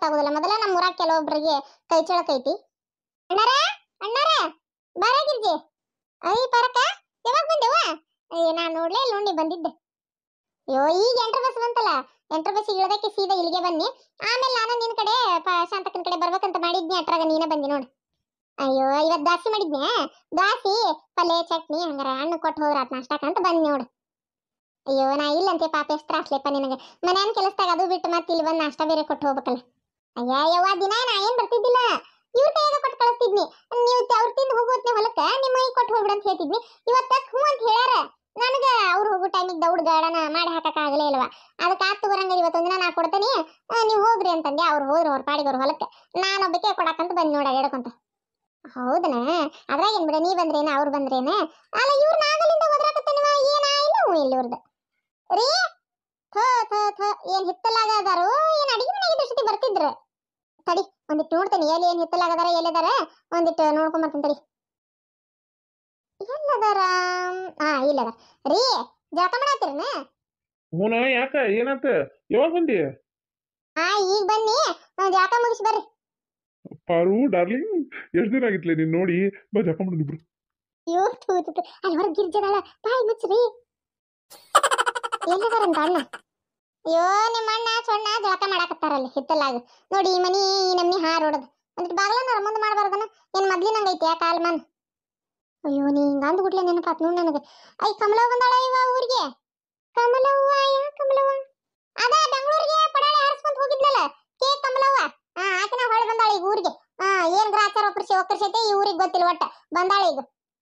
ಗೊತ್ತಾಗೋದಿಲ್ಲ. ಮೊದಲ ನಮ್ಮ ಊರಾಗ ಕೆಲವೊಬ್ಬರಿಗೆ ಕೈ ಚಳಕೈತಿ. ಅಣ್ಣಾರ ಅಣ್ಣಾರ ಬಾರಾಗಿರ್ಜಿ. ಅಯ್ಯ ಪರಕ ಯಾವಾಗ ಬಂದೇವ? ನಾನು ನೋಡ್ಲೇ ಇಲ್ಲ ನೋಡಿ ಬಂದಿದ್ದೆ. ಅಯ್ಯೋ ಈಗ ಎಂಟ್ರ ಬಸ್ ಬಂತಲ್ಲ, ಎಂಟ್ರ ಬಸ್ ಇಳಿದಕ್ಕೆ ಸೀದಾ ಇಲ್ಲಿಗೆ ಬನ್ನಿ. ಆಮೇಲೆ ನಾನು ನಿನ್ ಕಡೆ ಶಾಂತಕ್ಕನ ಕಡೆ ಬರ್ಬೇಕಂತ ಮಾಡಿದ್ನಿ, ಅಟ್ರಾಗ ನೀನೇ ಬಂದಿ ನೋಡು. ಅಯ್ಯೋ ಇವತ್ತು ದಾಸಿ ಮಾಡಿದ್ನೆ, ದಾಸಿ ಪಲ್ಯ ಚಟ್ನಿ ಹಂಗಾರ ಹಣ್ಣು ಕೊಟ್ಟು ಹೋಗ್ರಾತ್ ನಾಷ್ಟಕ್ಕಂತ ಬಂದ್ ನೋಡು. ಅಯ್ಯೋ ನಾ ಇಲ್ಲಂತೆ ಪಾಪ ಎಷ್ಟು ತ್ರಾಸ್ಲೆಪ್ಪ ನಿನಗೆ. ಮನ್ಯಾನ ಕೆಲಸದಾಗ ಅದು ಬಿಟ್ಟು ಮತ್ತೆ ಇಲ್ಲಿ ಬಂದು ನಾಷ್ಟ ಬೇರೆ ಕೊಟ್ಟು ಹೋಗ್ಬೇಕಲ್ಲ. ಅಯ್ಯ ಯವ್ವ ದಿನ ನಾ ಏನ್ ಬರ್ತಿದ್ದಿಲ್ಲ, ಇವ್ರ ಕೈಯಾಗ ಕೊಟ್ಟು ಕಳಿಸ್ತಿದ್ನಿ. ನೀವು ಅವ್ರ ತಿಂದು ಹೋಗೋತ್ನೆ ಹೊಲಕ್ಕ ನಿಮ್ಮ ಕೈ ಕೊಟ್ಟು ಹೋಗ್ಬಿಡ ಅಂತ ಹೇಳ್ತಿದ್ನಿ. ಇವತ್ತ ಹ್ಞೂ ಅಂತ ಹೇಳ್ಯಾರ. ನನಗೆ ಅವ್ರು ಹೋಗೋ ಟೈಮಿಗೆ ದೌಡ್ ಗಾಡನ ಮಾಡಿ ಹಾಕಕ್ ಆಗಲೇ ಇಲ್ವಾ. ಅದಕ್ಕೆ ಆತು ಬರಂಗ ಇವತ್ತೊಂದಿನ ನಾ ಕೊಡ್ತೇನೆ, ನೀವು ಹೋಗ್ರಿ ಅಂತಂದೆ. ಅವ್ರು ಹೋದ್ರು ಅವ್ರ ಪಾಡಿಗೆ ಅವ್ರ ಹೊಲಕ್ಕೆ, ನಾನೊಬ್ಬಕ್ಕೆ ಕೊಡಕಂತ ಬಂದ್ ನೋಡ ಹೇಳ್ಕೊಂತ. ಹೌದನ? ಅದ್ರಾಗ ಏನ್ ಬಿಡ, ನೀ ಬಂದ್ರೇನ ಅವ್ರು ಬಂದ್ರೇನ? ಅಲ್ಲ ಇವ್ರ ನಾಗಲಿಂದ ಒದ್ರಾಕತ್ತೇನವ, ಏನ ಇಲ್ಲ ಹ್ಞೂ ಇಲ್ಲಿ ಇವ್ರದ್ದು ರೀ. ಥೋ ಥೋ ಥೋ ಏನ್ ಹಿತ್ತಲಾಗದಾರು, ಏನ್ ಅಡಿಗೆ ಮನೆಗೆ ಜೊತೆ ಬರ್ತಿದ್ರು. ತಡಿ ಒಂದಿಟ್ಟು ನೋಡ್ತೇನೆ ಎಲ್ಲಿ ಏನ್ ಹಿತ್ತಲಾಗದಾರ ಎಲ್ಲದಾರ, ಒಂದಿಟ್ಟು ನೋಡ್ಕೊಂಡ್ ಬರ್ತೀನಿ ತಡಿ. ಎಲ್ಲದಾರ? ಹಾ ಇಲ್ಲದ ರೀ. ಜಳಕ ಮಾಡತ್ತೀರನ? ಹೂನ ಯಾಕ ಏನಾತ? ಯಾವಾಗ ಬಂದಿ? ಹಾ ಈಗ ಬನ್ನಿ, ಜಳಕ ಮುಗಿಸಿ ಬರ್ರಿ. ಪಾರು ಡಾರ್ಲಿಂಗ್, ಎಷ್ಟ್ ದಿನ ಆಗಿತ್ಲೆ ನೀನ್ ನೋಡಿ. ಬಾ ಜಪ ಮಾಡಿದ್ರು. ಅಯ್ಯೋ ತೂತು ಅಲ್ಲಿ ಹೊರಗೆ ಗಿರ್ಜದಾಳ, ಬಾಯಿ ಮುಚ್ಚ್ರಿ. ಎಲ್ಲದಾರಂತ ಅಣ್ಣ? ಅಯ್ಯೋ ನಿಮ್ಮ ಅಣ್ಣ ಸೊಣ್ಣ ಜಳಕ ಮಾಡಾಕತ್ತಾರಲ್ಲಿ ಹಿತ್ತಲಾಗ ನೋಡಿ. ಈ ಮನಿ ಈ ನಮ್ನಿ ಹಾರೋಡದು ಒಂದಿಟ್ಟು ಬಾಗ್ಲನ್ನ ಮುಂದೆ ಮಾಡಬಾರ್ದನ? ಏನ್ ಮೊದ್ಲಿನಂಗೈತೆ ಕಾಲ್ ಮನ್? ಅಯ್ಯೋ ನೀ ಹಿಂಗಂದ್ ಗುಡ್ಲೆ ನೆನಪಾತ್ ನೋಡ್ ನನಗೆ. ಐ ಕಮಲವ್ವ ಬಂದಾಳ ಇವ ಊರಿಗೆ. ಕಮಲವ್ವ? ಯಾ ಕಮಲವ್ವ? ಅದ ಬೆಂಗಳೂರಿಗೆ ಪಡಾಳೆ ಹಾರಿಸ್ಕೊಂತ ಹೋಗಿದ್ಲಲ್ಲ, ಕೆ ಕಮಲವ್ವ. ಆಕಿನ ಹೊಳೆ ಬಂದಾಳ ಈಗ ಊರಿಗೆ. ಏನ್ ಗ್ರಾಚಾರ ಒಕ್ಕರ್ಸೈತೆ ಈ ಊರಿಗೆ ಗೊತ್ತಿಲ್ಲ, ಒಟ್ಟ ಬಂದಾಳ ಈಗ.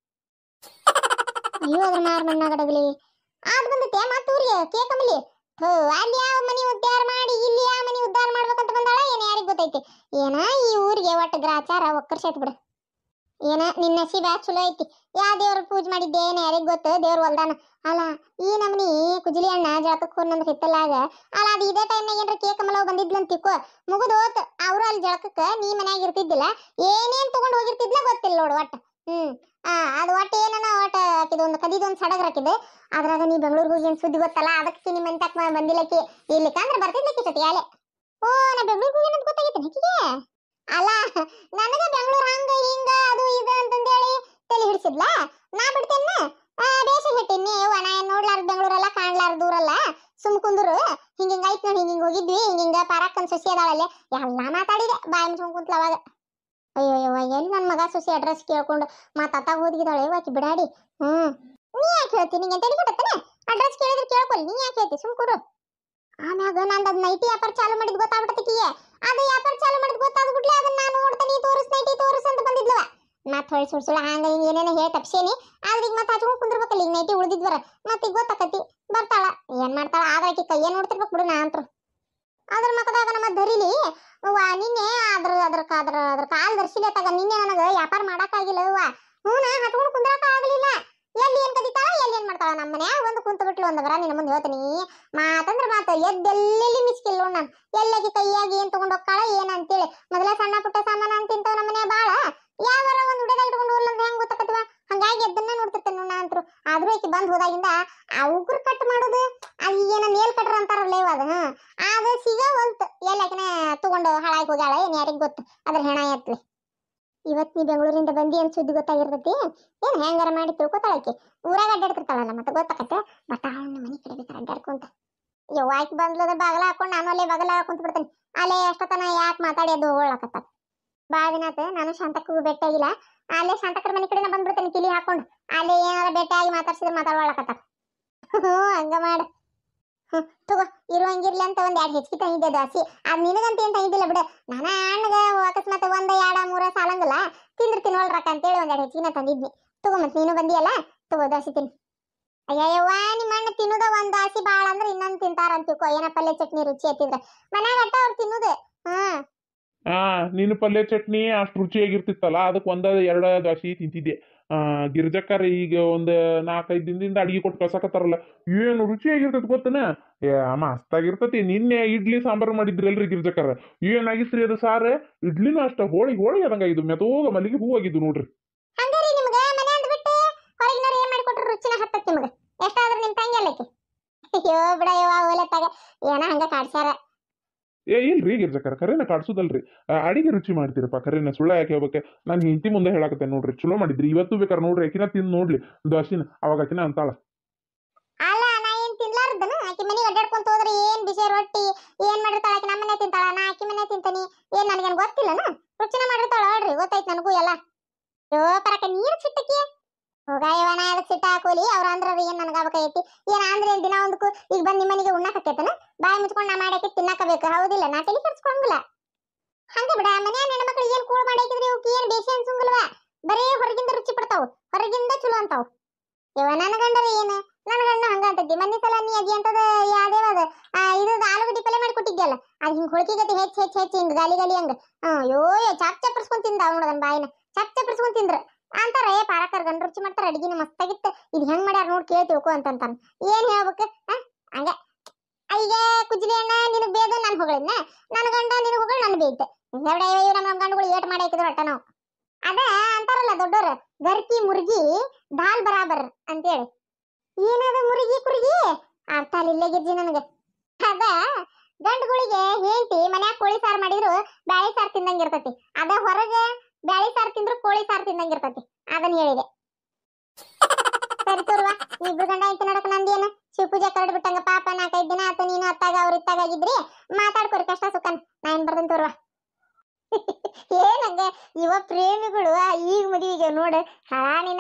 ಅಯ್ಯೋ ಅದ್ರ ಮಾರ್ ಮಣ್ಣಾಗಡಗಲಿ ಆದ್ ಬಂದತ್ತೆ ಮತ್ತ ಊರಿಗೆ ಕೆ ಕಮಲಿ. ಅಲ್ಲಿ ಯಾವ ಮನಿ ಉದ್ಧಾರ ಮಾಡಿ ಇಲ್ಲಿ ಯಾವ ಮನಿ ಉದ್ಧಾರ ಮಾಡ್ಬೇಕಂತ ಬಂದಾಳ ಏನ, ಯಾರಿಗ್ ಗೊತ್ತೈತಿ. ಏನ ಈ ಊರಿಗೆ ಒಟ್ಟ ಗ್ರಾಚಾರ ಒಕ್ಕರ್ಸೈತ್ ಬಿಡ. ಏನ ನಿನ್ನ ನಸೀಬ ಚಲೋ ಐತಿ. ಯಾ ದೇವ್ರ ಪೂಜೆ ಮಾಡಿದ್ದೆ ಏನ ಯಾರಿಗ್ ಗೊತ್ತ, ದೇವ್ರ ಹೊಲ್ದಾನ. ಅಲ್ಲ ಈ ನಮ್ನಿ ಕುಜಲಿ ಅಣ್ಣ ಜಳಕಕ್ಕೆ ಹೋದ್ ಹಿತ್ತಲಾಗ. ಅಲ್ಲ ಅದು ಇದೇ ಟೈಮ್ನಾಗ ಏನ್ರ ಕೆ ಕಮಲವ್ ಬಂದಿದ್ಲಂತ ತಿಕ್ಕೋ, ಮುಗಿದು ಹೋತ್. ಅವ್ರು ಅಲ್ಲಿ ಜಳಕಕ್ಕ ನೀ ಮನ್ಯಾಗ ಇರ್ತಿದ್ದಿಲ್ಲ, ಏನೇನ್ ತಗೊಂಡ್ ಹೋಗಿರ್ತಿದ್ಲ ಗೊತ್ತಿಲ್ಲ ನೋಡು ಒಟ್ಟ. ಅದು ಒಟ್ಟು ಏನನ ಒಟ್ಟ ಆಕಿದೊಂದು ಕದಿದೊಂದು ಸಡಗರ ಹಾಕಿದೆ. ಅದ್ರಾಗ ನೀ ಬೆಂಗಳೂರಿಗೆ ಹೋಗಿ ಏನ್ ಸುದ್ದಿ ಗೊತ್ತಲ್ಲ, ಅದಕ್ಕೆ ನಿಮ್ಮ ಮನ್ಯಾಗ ಬಂದಿಲ್ಲಕಿ. ಇರ್ಲಿಕ್ಕಂದ್ರೆ ಬರ್ತಿದ್ಲಕ್ಕಿ ಸತಿ ಯಾಲೆ. ಓ ನಾ ಬೆಂಗಳೂರಿಗೆ ಹೋಗಿ ಏನಂತ ಗೊತ್ತಾಗೈತೆ ನಕಿಗೆ. ಅಲ್ಲ ನನಗ ಬೆಂಗಳೂರು ಹಂಗ ಹಿಂಗ ಅದು ಇದು ಅಂತಂದೇಳಿ ತಲೆ ಹಿಡಿಸಿದ್ಲ. ನಾ ಬಿಡ್ತೇನ ಬೇಷ ಹಿಟ್ಟಿನಿ. ಅವ್ವ ನಾ ಏನ್ ನೋಡ್ಲಾರ್ದ ಬೆಂಗಳೂರಲ್ಲ, ಕಾಣ್ಲಾರ್ದ ದೂರಲ್ಲ, ಸುಮ್ ಕುಂದ್ರು. ಹಿಂಗಿಂಗ ಐತ್ ನೋಡಿ, ಹಿಂಗಿಂಗ್ ಹೋಗಿದ್ವಿ, ಹಿಂಗಿಂಗ ಪಾರಕ್ಕನ್ ಸೊಸಿ ಅದಾಳಲ್ಲೇ ಎಲ್ಲಾ ಮಾತಾಡಿದೆ ಬಾಯಿ ಮುಚ್ಕೊಂಡ್ ಕುಂತ್ಲ ಅವಾಗ. ಅಯ್ಯೋ ಎಲ್ಲಿ ನನ್ ಮಗ ಸೊಸಿ ಅಡ್ರೆಸ್ ಕೇಳ್ಕೊಂಡು ಮಾತಾತಾಗ ಹೋದ್ಗಿದಾಳೆ ಆಕಿ ಬಿಡಾಡಿ. ನೀ ಯಾಕೆ ಹೇಳ್ತಿ? ನಿಂಗೆ ತಲೆ ಕೊಟ್ಟತ್ತನೆ ಅಡ್ರೆಸ್ ಕೇಳಿದ್ರೆ ಕೇಳ್ಕೊಲಿ, ನೀ ಯಾಕೆ ಹೇಳ್ತಿ? ಸುಮ್ ಕೊಡು. ಆಮ್ಯಾಗ ನಂದು ಅದ್ ನೈಟಿ ವ್ಯಾಪಾರ ಚಾಲು ಮಾಡಿದ್ ಗೊತ್ತಾಗ್ಬಿಟ್ಟತಿಕಿಯೇ. ಅದು ವ್ಯಾಪಾರ ಚಾಲು ಮಾಡಿದ್ ಗೊತ್ತಾದ ಬಿಡ್ಲೆ ಅದನ್ನ ನಾನು ನೋಡ್ತೇನೆ, ತೋರಿಸ್ ನೈಟಿ ತೋರಿಸ್ ಅಂತ ಬಂದಿದ್ಲವ. ಮತ್ ಹೊಳಿ ಸುಳ್ಸುಳ ಹಂಗ ಹಿಂಗ ಏನೇನ ಹೇಳಿ ತಪ್ಸೇನಿ. ಆದ್ರೆ ಈಗ ಮತ್ತೆ ಹಚ್ಕೊಂಡ್ ಕುಂದಿರ್ಬೇಕಲ್ಲ, ಈಗ ನೈಟಿ ಉಳಿದಿದ್ವರ ಮತ್ತೆ ಈಗ ಗೊತ್ತಾಕತಿ. ಬರ್ತಾಳ ಏನ್ ಮಾಡ್ತಾಳ, ಆದ್ರ ಆಕಿ ಕೈಯೇ ನೋಡ್ತಿರ್ಬೇಕು ಬಿಡು. ನಾ ಅಂತರು ಅದ್ರ ಮಕದಾಗ ನಮ್ಮ ಧರಿಲಿ ನಿನ್ನೆ ಅದ್ರ ಕಾಲ್ ಧರಿಸಿದೆ ತಗ. ನಿನ್ನೆ ನನಗ ವ್ಯಾಪಾರ ಮಾಡಕ್ಕಾಗಿಲ್ಲ ಅವ್ವ. ಹೂನ ಹತ್ಕೊಂಡು ಕುಂದ್ರಾಕ ಆಗ್ಲಿಲ್ಲ. ಎಲ್ಲಿ ಏನ್ ಕದಿತಾಳ ಎಲ್ಲಿ ಏನ್ ಮಾಡ್ತಾಳ. ನಮ್ಮ ಮನ್ಯಾಗ ಒಂದು ಕುಂತ ಬಿಟ್ಲು ಒಂದವರ. ನಿನ್ನ ಮುಂದೆ ಹೇಳ್ತೀನಿ ಮಾತಂದ್ರ ಮಾತು ಎದ್ದೆಲ್ಲೆಲ್ಲಿ ಮಿಸ್ಕಿಲ್ ನೋಡ್ ನಾನು. ಎಲ್ಲಾಗಿ ಕೈಯಾಗಿ ಏನ್ ತಗೊಂಡ್ ಹೋಗ್ತಾಳ ಏನ್ ಅಂತೇಳಿ. ಮೊದಲ ಸಣ್ಣ ಪುಟ್ಟ ಸಾಮಾನ ಅಂತಿಂತವ್ ನಮ್ಮ ಮನ್ಯಾಗ ಬಾಳ. ಯಾವಾರ ಒಂದ್ ಹುಡುಗ ಇಟ್ಕೊಂಡು ಹೋಗ್ಲಂದ್ರೆ ಹೆಂಗ್ ಗೊತ್ತಾಕತ್ವ. ಹಂಗಾಗಿ ಎದ್ದನ್ನ ನೋಡ್ತಿರ್ತೇನೆ ನೋಡ್ ನಾ ಅಂತರು. ಆದ್ರೂ ಆಕಿ ಬಂದ್ ಹೋದಾಗಿಂದ ಆ ಉಗುರು ಕಟ್ ಮಾಡೋದು, ಅದು ಏನ ನೇಲ್ ಕಟ್ರ ಅಂತಾರಲ್ಲ ಇವ ಅದು, ಅದು ಸಿಗವಲ್ತು. ಎಲ್ಲಾಕಿನ ತಗೊಂಡು ಹಾಳಾಗಿ ಹೋಗ್ಯಾಳ ಏನ್ ಯಾರಿಗ್ ಗೊತ್ತು ಅದ್ರ ಹೆಣ ಎತ್ಲಿ. ಇವತ್ ನೀ ಬೆಂಗಳೂರಿಂದ ಬಂದಿ ಅಂತ ಸುದ್ದಿ ಗೊತ್ತಾಗಿರ್ತೈತಿ. ಏನ್ ಹೆಂಗಾರ ಮಾಡಿ ತಿಳ್ಕೊತಾಳಕಿ. ಊರಾಗ ಅಡ್ಡಾಡ್ತಿರ್ತಾಳಲ್ಲ ಮತ್ತೆ ಗೊತ್ತಾಕತ್ತೆ. ಬಟ್ ಅವಳನ್ನ ಮನೆ ಕಡೆ ಬೇಕಾರೆ ಅಡ್ಡಾಡ್ಕೊಂತ ಯವ್ವ ಆಕಿ ಬಂದ್ಲದ ಬಾಗಲ ಹಾಕೊಂಡು ನಾನು ಅಲ್ಲೇ ಬಾಗಲ ಹಾಕೊಂತ ಬಿಡ್ತೇನೆ. ಅಲ್ಲೇ ಎಷ್ಟೊತ್ತನ ಯಾಕೆ ಮಾತಾಡಿ ಅದು ಹೋಗ್ಲಾಕತ್ತ. ಬಾಳ ದಿನ ಆತ ನಾನು ಶಾಂತಕ್ಕೂ ಭೇಟಿಯಾಗಿಲ್ಲ. ಅಲ್ಲೇ ಶಾಂತಕ್ಕರ ಮನೆ ಕಡೆನ ಬಂದ್ಬಿಡ್ತೇನೆ ಕಿಲಿ ಹಾಕೊಂಡು. ಅಲ್ಲೇ ಏನಾರ ಭೇಟಿಯಾಗಿ ಮಾತಾಡ್ಸಿದ್ರೆ ಮಾತಾಡ್ವಾಳಕತ್ತ. ಹಂಗ ಮಾಡ. ತಗೋ ಇರುವಂಗಿರ್ಲಿ ಅಂತ ಒಂದ್ 2 ಹೆಚ್ಚಿಗೆ ತಂದಿದ್ದೆ ದಾಸಿ. ಅದ್ ನಿನಗಂತ ಏನ್ ತಂದಿದ್ದಿಲ್ಲ ಬಿಡ. ನಾನ ಅಣ್ಣಗ ಅಕಸ್ಮಾತ್ 1 2 3 ಸಾಲಂಗಿಲ್ಲ, ತಿಂದಿರ್ತೀನಿ ಒಳ್ರಕ್ಕ ಅಂತೇಳಿ ಒಂದ್ 2 ಹೆಚ್ಚಿನ ತಂದಿದ್ನಿ. ತಗೋ ಮತ್ ನೀನು ಬಂದಿಯಲ್ಲ, ತಗೋ ದಾಸಿ ತಿನ್. ಅಯ್ಯವ್ವ ನಿಮ್ಮ ಅಣ್ಣ ತಿನ್ನುದ ಒಂದ್ ದಾಸಿ ಬಾಳ ಅಂದ್ರೆ ಇನ್ನೊಂದ್ ತಿಂತಾರ ಅಂತಿಕೋ. ಏನ ಪಲ್ಯ ಚಟ್ನಿ ರುಚಿ ಹತ್ತಿದ್ರ ಮನ್ಯಾಗ ಅಟ್ಟ ಅವ್ರು ತಿನ್ನುದು. ನೀನು ಪಲ್ಯ ಚಟ್ನಿ ಅಷ್ಟು ರುಚಿಯಾಗಿರ್ತಿತ್ತಲ್ಲ, ಅದಕ್ಕೆ 1 2 ದಾಸಿ ತಿಂತಿದ್ದೆ. ಗಿರ್ಜಕ್ಕರ್ ಈಗ ಒಂದ್ 4 5 ದಿನದಿಂದ ಅಡಿಗೆ ಕೊಟ್ಟು ಕಳ್ಸಾಕತ್ತಾರಲ್ಲ, ಏನು ರುಚಿಯಾಗಿರ್ತೈತಿ ಗೊತ್ತನ. ಮಸ್ತಾಗಿರ್ತತಿ. ನಿನ್ನೆ ಇಡ್ಲಿ ಸಾಂಬಾರು ಮಾಡಿದ್ರಲ್ರಿ ಗಿರ್ಜಕ್ಕರ್, ಏನಾಗಿತ್ರಿ ಅದು ಸಾರು. ಇಡ್ಲಿನೂ ಅಷ್ಟ ಹೋಳಿ ಹೋಳಿ ಅದಂಗಾಗಿದ್ದು, ಮೆತೋಗ ಮಲ್ಲಿಗೆ ಹೂ ಆಗಿದ್ದು ನೋಡ್ರಿ. ಹಂಗಾರಿ ನಿಮ್ಗೆ ಮನೆ ಅಂದ್ ಬಿಟ್ಟು ಹೊರಗಿನವ್ರು ಏನ್ ಮಾಡಿಕೊಟ್ರು ರುಚಿನ ಹತ್ತತ್ ನಿಮ್ಗೆ. ಎಷ್ಟಾದ್ರೂ ನಿಮ್ ತಂಗಿ ಅಲ್ಲೈತಿ. ಅಯ್ಯೋ ಬಿಡ ಯವ್ವ ಓಲೆ ತಗ, ಏನ ಹಂಗ ಕಾಡ್ಸ್ಯಾರ. ಇಲ್ರಿ ಗಿರ್ಜಕ್ಕರ ಕರೆನ ಕಾಡ್ಸುದಲ್ರಿ ಅಡಿಗೆ ರುಚಿ ಮಾಡ್ತೀರಪ್ಪ ಕರೆನ ಸುಳ್ಳ ಯಾಕೆ ಹೇಳ್ಬೇಕು ನಾನು ಹಿಂತಿ ಮುಂದೆ ಹೇಳಕತ್ತೆ ನೋಡ್ರಿ ಚಲೋ ಮಾಡಿದ್ರಿ ಇವತ್ತು ಬೇಕಾರೆ ನೋಡ್ರಿ ಆಕಿನ ತಿಂದು ನೋಡ್ಲಿ ದೋಸಿನ ಅವಾಗ ಆಕಿನ ಅಂತಾಳ ಅಲ್ಲ ನಾ ಏನ್ ತಿನ್ಲಾರ್ದನ ಆಕಿ ಮನೆಗೆ ಅಡ್ಡಾಡ್ಕೊಂತ ಹೋದ್ರೆ ಏನ್ ಬಿಸಿ ರೊಟ್ಟಿ ಏನ್ ಮಾಡಿರ್ತಾಳ ಆಕಿ ನಮ್ಮನೆ ತಿಂತಾಳ ನಾ ಆಕಿ ಮನೆ ತಿಂತಾನಿ ಏನ್ ನನಗೇನ್ ಗೊತ್ತಿಲ್ಲನ ರುಚಿನ ಮಾಡಿರ್ತಾಳ ಹೇಳ್ರಿ ಗೊತ್ತೈತ್ ನನಗೂ ಎಲ್ಲ ಯೋ ಪರಕ ನೀರ್ ಸಿಟ್ಟಕಿ ಹೋಗಾಯವ ನಾ ಅದಕ್ಕೆ ಸಿಟ್ಟ ಹಾಕೋಲಿ ಅವ್ರ ಅಂದ್ರ ಏನ್ ನನಗಾಗಬೇಕೈತಿ ಏನ್ ಅಂದ್ರೆ ಏನ್ ದಿನ ಒಂದಕ್ಕೂ ಈಗ ಬಂದ್ ನಿಮ್ಮನಿಗೆ ಉಣ್ಣಾಕತ್ತೇತನ ಬಾಯಿ ಮುಚ್ಕೊಂಡ್ ನಾ ಮಾಡಾಕಿ ತಿನ್ನಾಕಬೇಕು ಹೌದಿಲ್ಲ ನಾ ತಲೆ ಕೆಡ್ಸ್ಕೊಂಗಿಲ್ಲ ಹಂಗ ಬಿಡ ಮನ್ಯಾನ ಹೆಣ್ಮಕ್ಳು ಏನ್ ಕೂಳ್ ಮಾಡಾಕಿದ್ರಿ ಇವಕ್ಕೆ ಏನ್ ಬೇಸಿ ಅನ್ಸಂಗಿಲ್ವ ಬರೇ ಹೊರಗಿಂದ ರುಚಿ ಪಡ್ತಾವ್ ಹೊರಗಿಂದ ಚಲೋ ಅಂತಾವ್ ಇವ ನನ್ನ ಗಂಡರ ಏನು ನನ್ನ ಗಂಡ ಹಂಗ ಅಂತದ್ದಿ ಮೊನ್ನೆ ಸಲ ನೀ ಅದಿ ಅಂತದ ಯಾವ್ದೇವದ ಇದು ಆಲೂಗಡ್ಡಿ ಪಲ್ಯ ಮಾಡಿ ಕೊಟ್ಟಿದ್ಯಲ್ಲ ಅದ್ ಹಿಂಗ್ ಹೊಳಕಿ ಗತಿ ಹೆಚ್ಚ್ ಹಿಂಗ್ ಗಾಲಿ ಗಾಲಿ ಹಂಗ ಅಯ್ಯೋ ಚಾಪ್ ಚಪ್ಪರ್ಸ್ಕೊಂಡ್ ತಿಂದ ನೋಡದನ್ ಬಾಯಿನ ಚಾಪ್ ಚಪ್ಪರ್ಸ್ಕೊಂಡ್ ತಿಂದ್ರ ಅಂತಾರ ಪಾರಕರ್ ಗಂಡ ರುಚಿ ಮಾಡ್ತಾರ ಅಡಿಗೆನ ಮಸ್ತಾಗಿತ್ತ ಇದು ಹೆಂಗ್ ಮಾಡ್ಯಾರ ನೋಡ್ ಕೇಳಿ ತಿಳ್ಕೊ ಅಂತಾನ ಏನ್ ಹೇಳ್ಬೇಕು ಹಂಗ ಈಗ ಕುಜ್ಲಿ ಅಣ್ಣ ನಿನಗ್ ಬೇದ ನಾನು ಹೊಗಳಿದ್ನ ನನ್ನ ಗಂಡ ನಿನಗ್ ಹೊಗಳು ನನ್ ಬೇಯ್ತ ನಮ್ಮ ಗಂಡುಗಳು ಏಟ್ ಮಾಡಿ ಹಾಕಿದ್ರು ಒಟ್ಟ ನಾವು ಅದ ಅಂತಾರಲ್ಲ ದೊಡ್ಡೋರ ಗರ್ಕಿ ಮುರ್ಗಿ ದಾಲ್ ಬರಾಬರ್ ಅಂತೇಳಿ ಏನದ ಮುರುಗಿ ಕುರುಗಿ ಅರ್ಥ ಅಲ್ಲಿಲ್ಲ ಗಿರ್ಜಿ ನನಗೆ ಅದ ಗಂಡುಗಳಿಗೆ ಹೇಳ್ತಿ ಮನ್ಯಾಗ ಕೋಳಿ ಸಾರು ಮಾಡಿದ್ರು ಬ್ಯಾಳಿ ಸಾರು ತಿಂದಂಗಿರ್ತತಿ ಅದ ಹೊರಗೆ ಬ್ಯಾಳಿ ಸಾರು ತಿಂದ್ರು ಕೋಳಿ ಸಾರು ತಿಂದಂಗಿರ್ತತಿ ಅದನ್ನ ಹೇಳಿದೆ ಸರಿ ತೋರ್ವಾ ಇಬ್ರು ಗಂಡ ಐತಿ ನೋಡಕ್ ನಂದೇನು ಶಿವಪೂಜೆ ಕರಡ್ ಬಿಟ್ಟಂಗ ಪಾಪ 4-5 ದಿನ ಆತ ನೀನು ಅತ್ತಾಗ ಅವ್ರ ಇತ್ತಾಗ ಆಗಿದ್ರಿ ಮಾತಾಡ್ಕೊರಿ ಕಷ್ಟ ಸುಖನ್ ನಾ ಏನ್ ಬರ್ದನ್ ತೋರ್ವಾ ಏನಂಗ ಇವ ಪ್ರೇಮಿಗಳು ಈಗ ಮದುವೆಗೆ ನೋಡು ನಿನ್ನ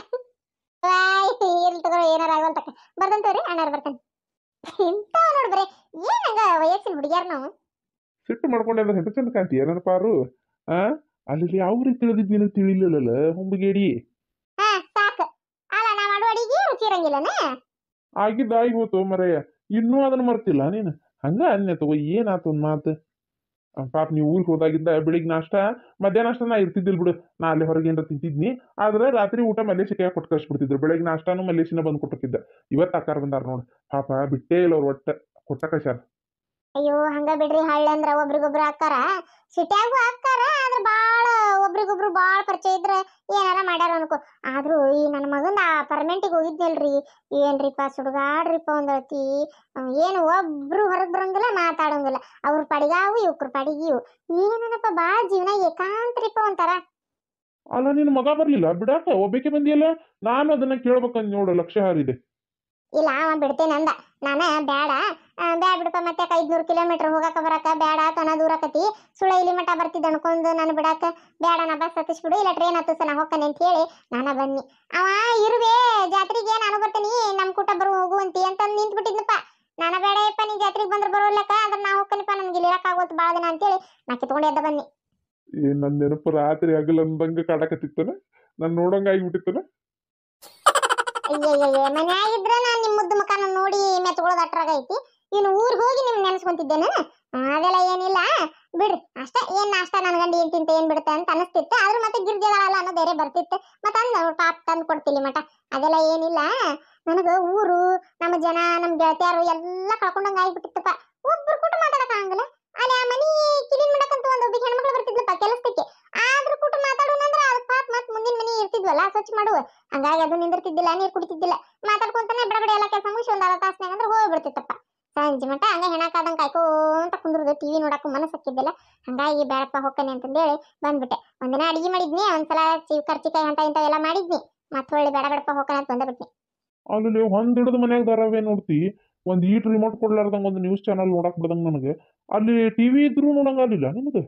ಇರ್ಲಿ ತಗೋ ಏನಾರ ಆಗಲ್ತಕ್ಕ ಬರ್ದಂತವ್ರಿ ಅಣ್ಣಾರ ಬರ್ತಾನೆ ಇಂಥವ್ ನೋಡ್ಬ್ರಿ ಏನಂಗ ವಯಸ್ಸಿನ ಹುಡುಗ್ಯಾರ ನಾವು ಸಿಟ್ಟು ಮಾಡ್ಕೊಂಡೆ ಅಂದ್ರೆ ಹೆಂತ ಚಂದ ಕಾಂತಿ ಏನಾರ ಪಾರು ಅಲ್ಲಿ ಯಾವ ರೀತಿ ತಿಳಿದಿದ್ ನಿನಗೆ ತಿಳಿಲಿಲ್ಲಲ್ಲ ಹುಂಬಗೇಡಿ ಸಾಕು ಅಲ್ಲ ನಾ ಮಾಡೋ ಅಡಿಗೆ ರುಚಿ ಇರಂಗಿಲ್ಲನ ಆಗಿದ್ದ ಆಗಿ ಹೋತು ಮರೆಯ ಇನ್ನೂ ಅದನ್ನ ಮರ್ತಿಲ್ಲ ನೀನು ಹಂಗ ಅನ್ನೆ ತಗೋ ಏನಾತು ಒಂದ್ ಮಾತು ಪಾಪ ನೀವು ಊರಿಗೆ ಹೋದಾಗಿದ್ದ ಬೆಳಿಗ್ಗೆ ನಾಷ್ಟ ಮಧ್ಯಾಹ್ನ ನಾಷ್ಟ ನಾ ಇರ್ತಿದ್ದಿಲ್ ಬಿಡು ನಾ ಅಲ್ಲಿ ಹೊರಗೆ ಏನಾರ ತಿಂತಿದ್ನಿ ಆದ್ರೆ ರಾತ್ರಿ ಊಟ ಮಲ್ಲೇಶಿಕಾಯ ಕೊಟ್ಟು ಕಳ್ಸಿಬಿಡ್ತಿದ್ರು ಬೆಳಗ್ಗೆ ನಾಷ್ಟಾನು ಮಲ್ಲೇಶಿನ ಬಂದು ಕೊಟ್ಟಿದ್ದ ಇವತ್ತು ಆಕಾರ ಬಂದಾರ ನೋಡು ಪಾಪ ಬಿಟ್ಟೇ ಇಲ್ಲ ಅವ್ರು ಒಟ್ಟ ಕೊಟ್ಟ ಕಳ್ಸ್ಯಾರ ಅಯ್ಯೋ ಹಂಗ ಬಿಡ್ರಿ ಹಳ್ಳಿ ಅಂದ್ರ ಒಬ್ರಿಗೊಬ್ರು ಹಾಕಾರ ಸಿಟ್ಯಾಗೂ ಹಾಕಾರ ಆದ್ರ ಬಾಳ ಒಬ್ರಿಗೊಬ್ರು ಬಾಳ ಪರಿಚಯ ಇದ್ರ ಏನಾರ ಮಾಡ್ಯಾರ ಅನ್ಕೋ ಆದ್ರೂ ಈ ನನ್ನ ಮಗಂದ ಪರ್ಮೆಂಟಿಗೆ ಹೋಗಿದ್ನಲ್ರಿ ಏನ್ರಿಪ್ಪ ಸುಡುಗಾಡ್ರಿಪ್ಪ ಒಂದತಿ ಏನು ಒಬ್ರು ಹೊರಗ್ ಬರಂಗಿಲ್ಲ ಮಾತಾಡಂಗಿಲ್ಲ ಅವ್ರ ಪಡಿಗಾವು ಇವ್ರ ಪಡಿಗಿವು ಏನನಪ್ಪ ಬಾಳ ಜೀವನ ಏಕಾಂತ್ರಿಪ್ಪ ಒಂಥರ ಅಲ್ಲ ನಿನ್ನ ಮಗ ಬರ್ಲಿಲ್ಲ ಬಿಡಾಕ ಒಬ್ಬಕ್ಕೆ ಬಂದಿಯಲ್ಲ ನಾನು ಅದನ್ನ ಕೇಳ್ಬೇಕಂದ್ ನೋಡು ಲಕ್ಷ್ಯ ಹಾರಿದೆ ಇಲ್ಲ ಅವ ಬಿಡ್ತೇನೆ ಅಂದ ನಾನ ಬ್ಯಾಡ ಬಿಡಪ್ಪ ಮತ್ತೆ 500 ಕಿಲೋಮೀಟರ್ ಹೋಗಾಕ ಬರಾಕ ಬ್ಯಾಡ ತನ ದೂರ ಆಕತಿ ಸುಳ ಇಲ್ಲಿ ಮಠ ಬರ್ತಿದ್ದ ಅನ್ಕೊಂಡು ನಾನು ಬಿಡಾಕ ಬ್ಯಾಡ ನಾ ಬಸ್ ಹತ್ತಿಸ್ಬಿಡು ಇಲ್ಲ ಟ್ರೈನ್ ಹತ್ತಿಸ ನಾ ಹೋಗ್ತಾನೆ ಅಂತ ಹೇಳಿ ನಾನ ಬನ್ನಿ ಅವ ಇರುವೆ ಜಾತ್ರೆಗೆ ನಾನು ಬರ್ತೀನಿ ನಮ್ ಕೂಟ ಬರು ಹೋಗುವಂತಿ ಅಂತ ನಿಂತ್ ಬಿಟ್ಟಿದ್ನಪ್ಪ ನಾನ ಬೇಡ ಯಪ್ಪ ನೀ ಜಾತ್ರೆಗೆ ಬಂದ್ರೆ ಬರೋಲ್ಲಕ್ಕ ಅದ್ರ ನಾ ಹೋಗ್ಕನಿಪ್ಪ ನನ್ಗೆ ಇಲ್ಲಿ ಇರಕ್ಕಾಗೋತ್ ಬಾಳ ದಿನ ಅಂತೇಳಿ ನಾ ಕಿತ್ಕೊಂಡೆ ಎದ್ದ ಬನ್ನಿ ನನ್ನ ನೆನಪು ರಾತ್ರಿ ಆಗಲ್ಲ ಅಂದಂಗ ಕಾಡಕತ್ತಿತ್ತನ ನಾನು ನೋಡಂಗ ಆಗಿಬಿಟ್ಟಿತ್ತನ ಅಯ್ಯಯ್ಯ ಮನ್ಯಾಗಿದ್ರ ನಾನ್ ನಿಮ್ ಮುದ್ದು ಮುಖನ ನೋಡಿ ಮೆಚ್ಕೊಳ್ಳೋದು ಅಟ್ರಾಗೈತಿ ಇನ್ನು ಊರಿಗೆ ಹೋಗಿ ನಿಮ್ ನೆನ್ಸ್ಕೊಂತಿದ್ದೇನ ಅದೆಲ್ಲ ಏನಿಲ್ಲ ಬಿಡ್ರಿ ಅಷ್ಟ ಏನ್ ನಾಷ್ಟ ನನ್ ಗಂಡ ಏನ್ ತಿಂತ ಏನ್ ಬಿಡುತ್ತೆ ಅಂತ ಅನಿಸ್ತಿತ್ತು ಆದ್ರೂ ಮತ್ತೆ ಗಿರ್ಜೆಗಳಲ್ಲ ಅನ್ನೋ ಬೇರೆ ಬರ್ತಿತ್ತು ಮತ್ತ ಪಾಪ ತಂದು ಕೊಡ್ತಿಲಿ ಮಟ ಅದೆಲ್ಲ ಏನಿಲ್ಲ ನನಗ ಊರು ನಮ್ಮ ಜನ ನಮ್ ಗೆಳತಿಯರು ಎಲ್ಲ ಕಳ್ಕೊಂಡಂಗ ಆಗಿಬಿಟ್ಟಿತ್ತಪ್ಪ ಒಬ್ರು ಕೂಟ ಮಾತಾಡಕ್ ಆಗಂಗಿಲ್ಲ ಅಲ್ಲಿ ಆ ಮನಿ ಕ್ಲೀನ್ ಮಾಡಕಂತ ಒಬ್ಬ ಹೆಣ್ಮಕ್ಳು ಬರ್ತಿದ್ಲಪ್ಪ ಕೆಲಸಕ್ಕೆ ಆದ್ರೂ ಕೂಟ ಮಾತಾಡೋಣ ಅಂದ್ರ ಅದ್ ಪಾಪ ಮತ್ ಮುಂದಿನ ಮನಿ ಇರ್ತಿದ್ವಲ್ಲ ಸ್ವಚ್ಛ ಮಾಡುವ ಹಂಗಾಗಿ ಅದು ನಿಂದಿರ್ತಿದ್ದಿಲ್ಲ ನೀರ್ ಕುಡಿತಿದ್ದಿಲ್ಲ ಮಾತಾಡ್ಕೊಂತಾನೆ ಬಡಬಡಿ ಎಲ್ಲ ಕೆಲಸ ಮುಗಿಸಿ ಒಂದ್ 1/2 ತಾಸ್ನಾಗ ಅಂದ್ರೆ ಹೋಗ್ಬಿಡ್ತಿತ್ತಪ್ಪ ಸಂಜೆ ಮಟ ಹಂಗ ಹೆಣಕಾದಂಗ ಕಾಯ್ಕೊಂತ ಕುಂದ್ರದು ಟಿವಿ ನೋಡಕ್ಕೂ ಮನಸ್ಸು ಹಾಕಿದ್ದಿಲ್ಲ ಹಂಗಾಗಿ ಬೇಡಪ್ಪ ಹೋಗ್ತಾನೆ ಅಂತಂದೇಳಿ ಬಂದ್ಬಿಟ್ಟೆ ಒಂದಿನ ಅಡಿಗೆ ಮಾಡಿದ್ನಿ ಒಂದ್ಸಲ ಕರ್ಚಿಕಾಯಿ ಅಂತ ಇಂಥವೆಲ್ಲ ಮಾಡಿದ್ನಿ ಮತ್ತೆ ಹೊಳ್ಳಿ ಬೇಡಪ್ಪ ಹೋಗ್ತಾನೆ ಅಂತ ಬಂದ್ಬಿಟ್ನಿ ಅಲ್ಲಿ ಒಂದ್ ಹಿಡಿದ ಮನ್ಯಾಗ ಧಾರಾವಾಹಿ ನೋಡ್ತಿ ಒಂದ್ ಈಟ್ ರಿಮೋಟ್ ಕೊಡ್ಲಾರ್ದಂಗ ಒಂದು ನ್ಯೂಸ್ ಚಾನಲ್ ನೋಡಕ್ ಬಿಡದಂಗ ನನಗೆ ಅಲ್ಲಿ ಟಿವಿ ಇದ್ರೂ ನೋಡಂಗ ಆಗಿಲ್ಲ ನಿನಗೆ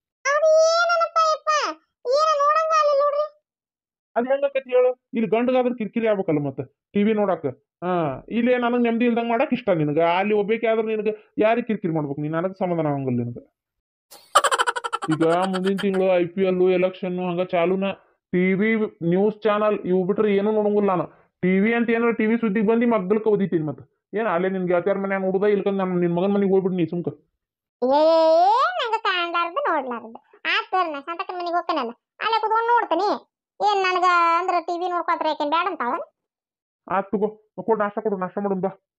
ಅದ್ ಹೆಂಗಕತಿ ಹೇಳು ಇಲ್ಲಿ ಗಂಡಗಾದ್ರ ಕಿರಿಕಿರಿ ಆಗ್ಬೇಕಲ್ಲ ಮತ್ತೆ ಟಿವಿ ನೋಡಕ್ ಇಲ್ಲಿ ನನಗೆ ನೆಮ್ಮದಿ ಇಲ್ದಂಗ ಮಾಡಕ್ ಇಷ್ಟ ನಿನಗ ಅಲ್ಲಿ ಒಬ್ಬೇಕೆ ಆದ್ರೆ ನಿನಗೆ ಯಾರಿಗೆ ಕಿರಿಕಿರಿ ಮಾಡ್ಬೇಕು ನೀನ್ ನನಗೆ ಸಮಾಧಾನ ಆಗಂಗಿಲ್ಲ ನಿನಗೆ ಈಗ ಮುಂದಿನ ತಿಂಗಳು IPL ಎಲೆಕ್ಷನ್ ಹಂಗ ಚಾಲೂನ ಟಿವಿ ನ್ಯೂಸ್ ಚಾನಲ್ ಇವು ಬಿಟ್ರೆ ಏನು ನೋಡಂಗಿಲ್ಲ ನಾನು ಟಿವಿ ಅಂತ ಏನಾರ ಟಿವಿ ಸುದ್ದಿಗೆ ಬಂದು ಮಗ್ಗಲ್ಕ ಓದಿತೀನಿ ಮತ್ತೆ ಏನ್ ಅಲ್ಲೇ ನಿನ್ ಗೆಳತಿಯರ ಮನ್ಯಾಗ ನೋಡುದ ಇಲ್ಕಂದ್ ನಾನು ನಿನ್ ಮಗನ ಮನೆಗೆ ಹೋಗ್ಬಿಡ್ ನೀ ಸುಮ್ಕ ನಂಗ ಕಾಂಡಾರ್ದು ನೋಡ್ಲಾರ್ದು ಆತರ ನಾ ಸಂತಕನ ಮನೆಗೆ ಹೋಗ್ತಾನಲ್ಲ ಅಲ್ಲೇ ಕುತ್ಕೊಂಡು ನೋಡ್ತೀನಿ ಏನ್ ನನಗ ಅಂದ್ರ ಟಿವಿ ನೋಡ್ಕೊತ್ರ ಯಾಕೇನ್ ಬ್ಯಾಡ ಅಂತಾಳ ಆತ್ ತಗೋ ಕೊಡು ನಾಷ್ಟ ಕೊಡು ನಾಷ್ಟ ಮಾಡೋಣ ಬಾ